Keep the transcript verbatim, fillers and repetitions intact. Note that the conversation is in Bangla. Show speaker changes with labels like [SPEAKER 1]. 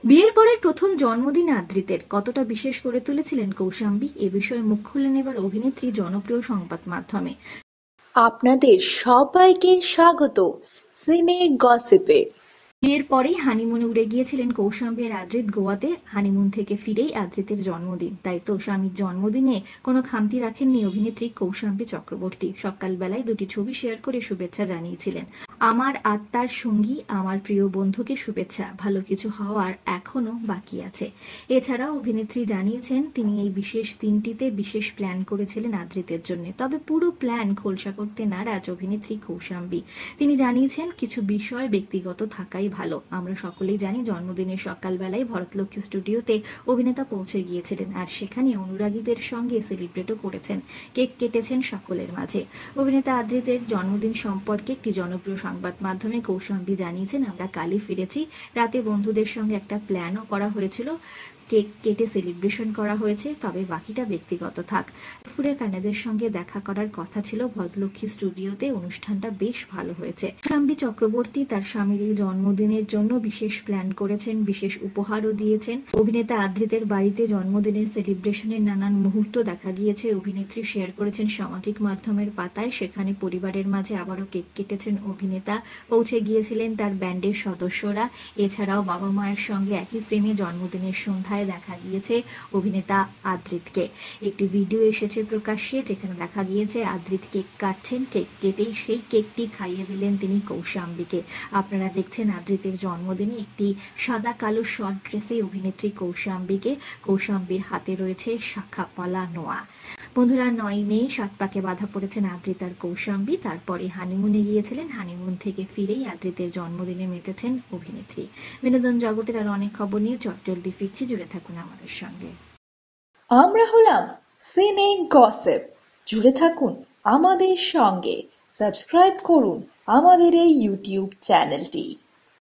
[SPEAKER 1] বিয়ের পরের প্রথম জন্মদিন আদ্রিতের কতটা বিশেষ করে তুলেছিলেন কৌশাম্বী, এ বিষয়ে মুখ খুললেন এবার অভিনেত্রী জনপ্রিয় সংবাদ মাধ্যমে।
[SPEAKER 2] আপনাদের সবাইকে স্বাগত সিনে গসিপে।
[SPEAKER 1] বিয়ের পরেই হানিমুনে উড়ে গিয়েছিলেন কৌশাম্বী আর আদ্রিত গোয়াতে। হানিমুন থেকে ফিরেই আদ্রিতের জন্মদিন, তাই তো স্বামীর জন্মদিনে কোনো খামতি রাখেননি অভিনেত্রী কৌশাম্বী চক্রবর্তী। সকালবেলায় দুটি ছবি শেয়ার করে শুভেচ্ছা জানিয়েছিলেন। আমার আত্মার সঙ্গী, আমার প্রিয় বন্ধুকে শুভেচ্ছা, ভালো কিছু হওয়ার এখনো বাকি আছে। এছাড়াও অভিনেত্রী জানিয়েছেন তিনি এই বিশেষ দিনটিতে বিশেষ প্ল্যান করেছিলেন আদ্রিতের জন্য। তবে পুরো প্ল্যান খোলসা করতে নারাজ অভিনেত্রী কৌশাম্বী। তিনি জানিয়েছেন কিছু বিষয় ব্যক্তিগত থাকাই ভালো। আমরা সকলেই জানি জন্মদিনের সকালবেলায় ভরতলক্ষ্মী স্টুডিওতে অভিনেতা পৌঁছে গিয়েছিলেন, আর সেখানে অনুরাগীদের সঙ্গে সেলিব্রেটও করেছেন, কেক কেটেছেন সকলের মাঝে। অভিনেতা আদ্রিতের জন্মদিন সম্পর্কে একটি জনপ্রিয় সংবাদ মাধ্যমে কৌশাম্বী জানিয়েছেন, আমরা কালই ফিরেছি, রাতে বন্ধুদের সঙ্গে একটা প্ল্যানও করা হয়েছিল, কেক কেটে সেলিব্রেশন করা হয়েছে, তবে বাকিটা ব্যক্তিগত থাক। দুপুরে ফ্যানেদের সঙ্গে দেখা করার কথা ছিল ভরতলক্ষ্মী স্টুডিওতে, অনুষ্ঠানটা বেশ ভালো হয়েছে। কৌশাম্বী চক্রবর্তী তার স্বামীর এই জন্মদিনের জন্য বিশেষ প্ল্যান করেছেন, বিশেষ উপহারও দিয়েছেন। অভিনেতা আদ্রিতের বাড়িতে জন্মদিনের সেলিব্রেশনের নানান মুহূর্ত দেখা গিয়েছে। অভিনেত্রী শেয়ার করেছেন সামাজিক মাধ্যমের পাতায়, সেখানে পরিবারের মাঝে আবারও কেক কেটেছেন অভিনেতা, পৌঁছে গিয়েছিলেন তার ব্যান্ডের সদস্যরা। এছাড়াও বাবা মায়ের সঙ্গে একই ফ্রেমে জন্মদিনের সন্ধ্যায় দেখা গিয়েছে অভিনেতা আদ্রিতকে। একটি ভিডিও এসেছে প্রকাশ্যে, যেখানে দেখা গিয়েছে আদ্রিত কেক কাটছেন, কেক কেটেই সেই কেকটি খাইয়ে দিলেন তিনি কৌশাম্বীকে। আপনারা দেখছেন আদ্রিতের জন্মদিনে একটি সাদা কালো শর্ট ড্রেসে অভিনেত্রী কৌশাম্বীকে। কৌশাম্বীর হাতে রয়েছে শাখা পলা নোয়া। বন্ধুরা, নয় মে সাত পাকে বাধা পড়েছেন আদ্রিত আর কৌশাম্বী, তারপরে হানিমুনে গিয়েছিলেন। হানিমুন থেকে ফিরেই আদ্রিতের জন্মদিনে মেতেছেন অভিনেত্রী। বিনোদন জগতের আর অনেক খবর নিয়ে চটজলদি ফিরছি, জুড়ে থাকুন আমাদের সঙ্গে।
[SPEAKER 2] আমরা হলাম সিনে গসিপ, জুড়ে থাকুন আমাদের সঙ্গে, সাবস্ক্রাইব করুন আমাদের এই ইউটিউব চ্যানেলটি।